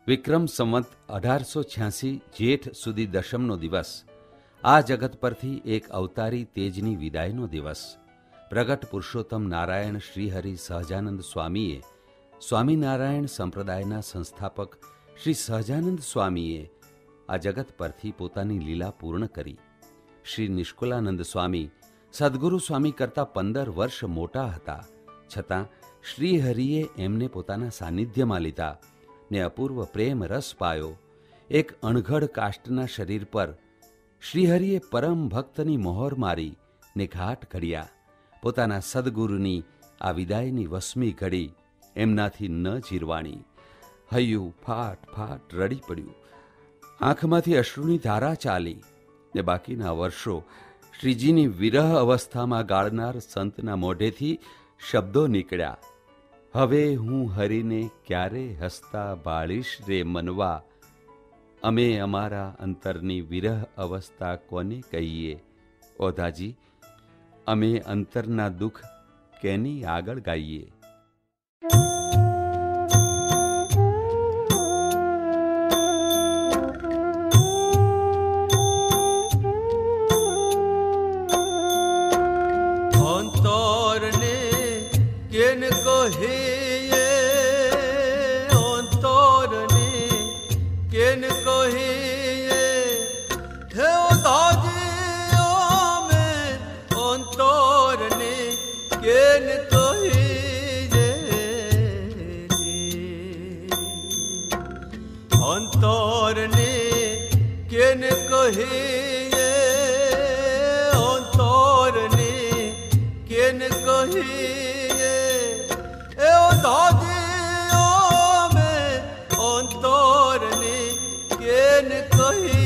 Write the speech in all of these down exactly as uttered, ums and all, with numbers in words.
વિક્રમ સંવત અઢારસો છ્યાસી જેઠ સુધી દશમનો દિવસ આ જગત પરથી એક અવતારી તેજની વિદાયનો દિવસ. પ્રગટ પુરુષોત્તમ નારાયણ શ્રીહરિ સહજાનંદ સ્વામીએ સ્વામિનારાયણ સંપ્રદાયના સંસ્થાપક શ્રી સહજાનંદ સ્વામીએ આ જગત પરથી પોતાની લીલા પૂર્ણ કરી. શ્રી નિષ્કુલાનંદ સ્વામી સદગુરુ સ્વામી કરતાં પંદર વર્ષ મોટા હતા, છતાં શ્રીહરિએ એમને પોતાના સાનિધ્યમાં લીધા ને અપૂર્વ પ્રેમ રસ પાયો. એક અણઘડ કાષ્ટના શરીર પર શ્રીહરિએ પરમ ભક્તની મોહર મારી ને ઘાટ ઘડ્યા. પોતાના સદગુરુની આ વિદાયની વસમી ઘડી એમનાથી ન જીરવાણી. હૈયું ફાટ ફાટ રડી પડ્યું, આંખમાંથી અશ્રુની ધારા ચાલી ને બાકીના વર્ષો શ્રીજીની વિરહ અવસ્થામાં ગાળનાર સંતના મોઢેથી શબ્દો નીકળ્યા. હવે હું હરિને ક્યારે હસતા બાળીશ રે મનવા, અમે અમારા અંતરની વિરહ અવસ્થા કોને કહીએ ઓધાજી, અમે અંતરના દુઃખ કેની આગળ ગાઈએ. અંતરને કેન કહીએ, અંતરને કેન કહીએ, એ દાદી અમે અંતરને કેન કહીએ.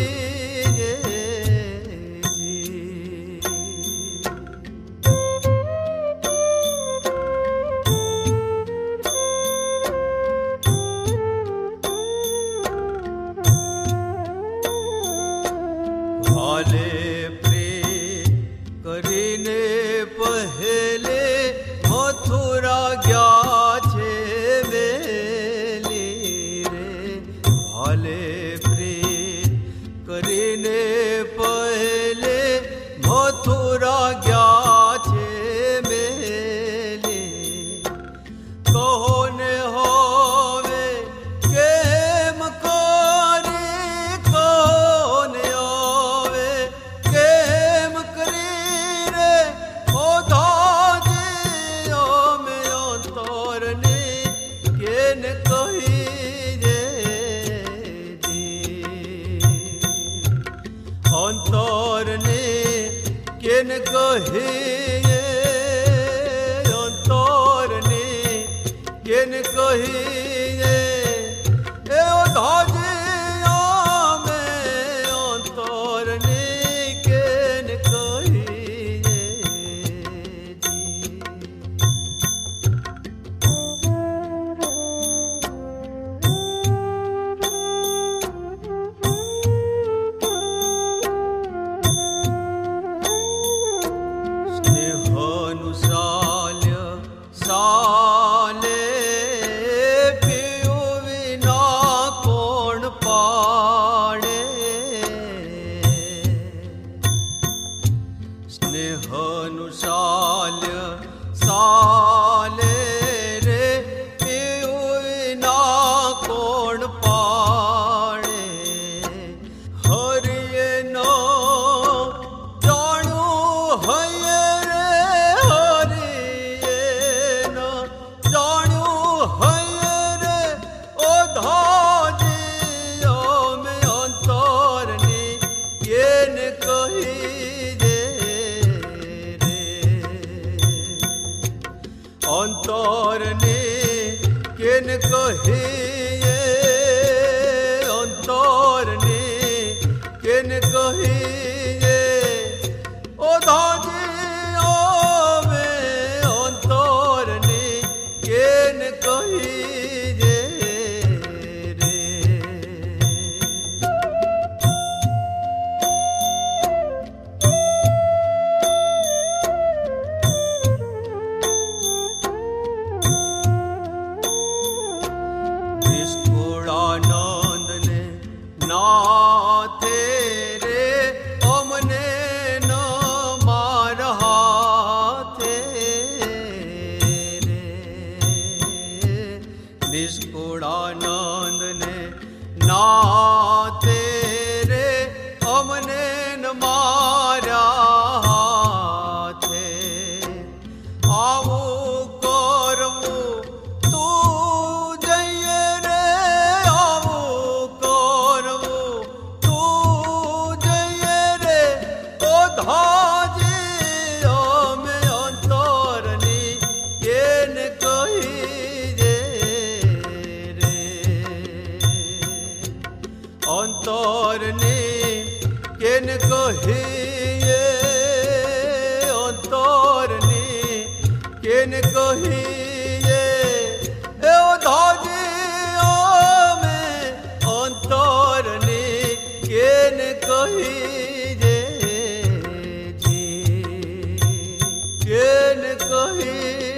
અંતરને કેન કહીએ, અંતરને કેન કહીએ, એ દાદી અમે અંતરને કેન કહીએ. અંતરને કેન કહીએ, અંતરને કેન કહીએ, ઓ દાદી અમે અંતરને કેન કહીએ રે. ना तेरे हमने न मारा थे आवो करवो तू जइए रे आवो करवो तू जइए रे ओ धाजी में अंतरनी केन कही रे अंतरनी केन कहिए अंतरनी केन कहिए ए धाजी में अंतरनी केन कहिए जी केन कहिए